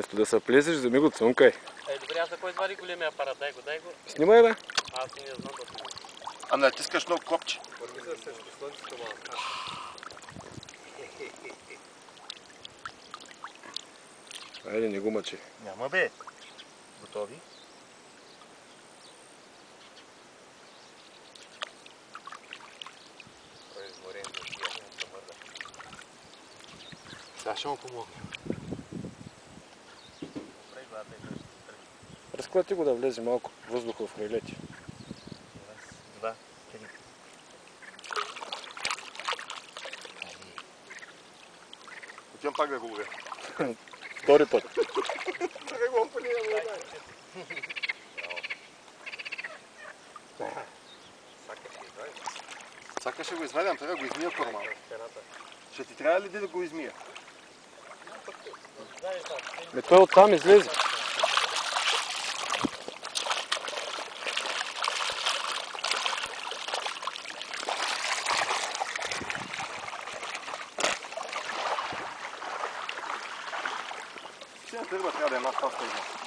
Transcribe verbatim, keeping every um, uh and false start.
Вместо да се плезеш, вземи го цункай. Е, добре, аз за кой извади големия апарат? Дай го, дай го. Снимай, бе. Аз не знам да снимам. А натискаш много копче. Върви за срещу слънцето малко. Айде, не го мъчи. Няма бе. Готови? Той е изморен да пия, не се мърда. Сега ще му помогна. Добре, главата е също. Разклати го да влезе малко въздуха в релети. Раз, два, три. Отивам пак да го ловя. Втори път. Чакай го, пъни да го Сакаш ще го изведем, трябва да го измия първо малко. Ще ти трябва ли да го измия? Ме той оттам излезе. Ще тръгва, трябва да е една стаста.